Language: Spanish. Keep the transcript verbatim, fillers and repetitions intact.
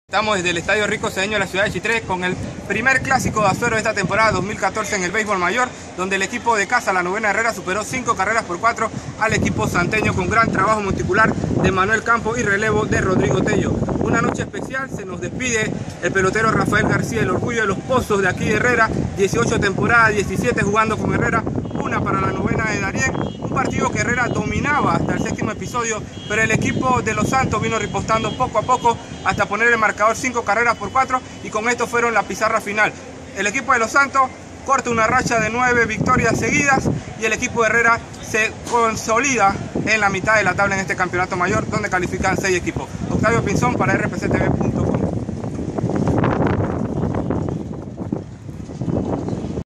Estamos desde el Estadio Rico Cedeño de la ciudad de Chitré con el primer clásico de Azuero de esta temporada dos mil catorce en el béisbol mayor, donde el equipo de casa, la Novena Herrera, superó cinco carreras por cuatro al equipo santeño con gran trabajo monticular de Manuel Campos y relevo de Rodrigo Tello. Una noche especial, se nos despide el pelotero Rafael García, el orgullo de los pozos de aquí de Herrera, dieciocho temporadas, diecisiete jugando con Herrera, una para la novena de Darien. Un partido que Herrera dominaba hasta el séptimo episodio, pero el equipo de Los Santos vino ripostando poco a poco hasta poner el marcador cinco carreras por cuatro y con esto fueron la pizarra final. El equipo de Los Santos corta una racha de nueve victorias seguidas y el equipo de Herrera se consolida en la mitad de la tabla en este campeonato mayor, donde califican seis equipos. Octavio Pinzón para R P C T V punto com.